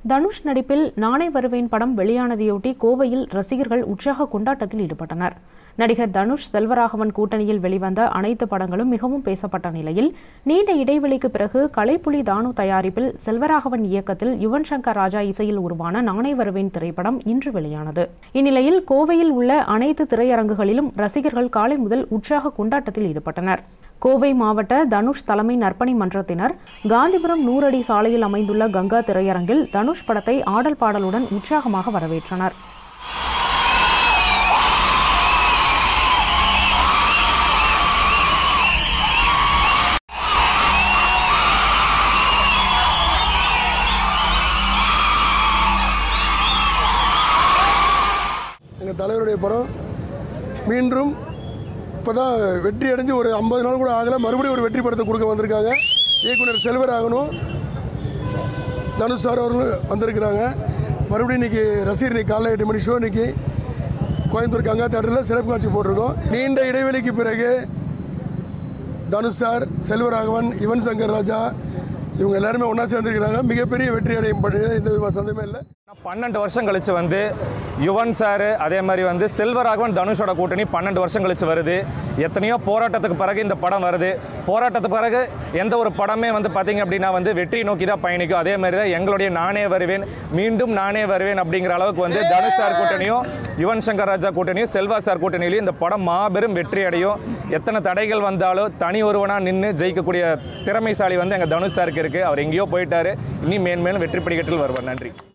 தனுஷ் நடிப்பில் நானே வருவேன் படம் வெளியானதையொட்டி கோவையில் ரசிகர்கள் உற்சாக கொண்டாட்டத்தில் ஈடுபட்டனர். நடிகர் தனுஷ் செல்வராகவன் கூட்டணியில் வெளிவந்த அனைத்து படங்களும் மிகவும் பேசப்பட்ட நிலையில் நீண்ட இடைவெளிக்கு பிறகு கலைப்புலி தானு தயாரிப்பில் செல்வராகவன் இயக்கத்தில் யுவன் சங்கர் ராஜா இசையில் உருவான நானே வருவேன் திரைப்படம் இன்று வெளியானது. இந்நிலையில் கோவையில் உள்ள அனைத்து திரையரங்குகளிலும் ரசிகர்கள் காலை முதல் உற்சாக கொண்டாட்டத்தில் ஈடுபட்டனர். கோவை மாவட்ட தனுஷ் தலைமை நற்பணி மன்றத்தினர் காந்திபுரம் 100 அடி சாலையில் அமைந்துள்ள கங்கா திரையரங்கில் தனுஷ் படத்தை ஆடல் பாடலுடன் உற்சாகமாக வரவேற்றனர். எங்கள் தலைவருடைய படம் மீண்டும் இப்போ தான் வெற்றி அடைஞ்சு ஒரு 50 நாள் கூட ஆகலை, மறுபடியும் ஒரு வெற்றி படத்தை கொடுக்க வந்திருக்காங்க. இயக்குனர் செல்வராகவனும் தனுஷ் சார் அவர்களும் வந்திருக்கிறாங்க. மறுபடியும் இன்றைக்கி ரசிகர் இன்னைக்கு காலைல 8 மணி ஷோ இன்றைக்கி கோயம்புத்தூர் கங்கா தியேட்டரில் சிறப்பு காட்சி போட்டிருக்கோம். நீண்ட இடைவெளிக்கு பிறகு தனுஷ் சார், செல்வராகவன், யுவன் சங்கர் ராஜா இவங்க எல்லாருமே ஒன்றா சேர்ந்துருக்கிறாங்க. மிகப்பெரிய வெற்றி அடையும் பண்ணுறது எந்த விதமான சந்தேகமே இல்லை. 12 வருஷம் கழிச்சு யுவன் சார் அதே மாதிரி செல்வராகவன் தனுஷோட கூட்டணி 12 வருஷம் கழிச்சு வருது. எத்தனையோ போராட்டத்துக்கு பிறகு இந்த படம் வருது. போராட்டத்துக்கு பிறகு எந்த ஒரு படமே பார்த்தீங்க அப்படின்னா வெற்றி நோக்கி தான் பயணிக்கும். அதே மாதிரி தான் எங்களுடைய நானே வருவேன், மீண்டும் நானே வருவேன் அப்படிங்கிற அளவுக்கு தனுஷ் சார் கூட்டணியும் யுவன் சங்கர் ராஜா கூட்டணியும் செல்வா சார் கூட்டணியிலையும் இந்த படம் மாபெரும் வெற்றி அடையும். எத்தனை தடைகள் வந்தாலும் தனி ஒருவனாக நின்று ஜெயிக்கக்கூடிய திறமைசாலி எங்கள் தனுஷ் சாருக்கு இருக்குது. அவர் எங்கேயோ போயிட்டாரு, இனி மேன்மேலும் வெற்றி படிக்கட்டில் வருவார். நன்றி.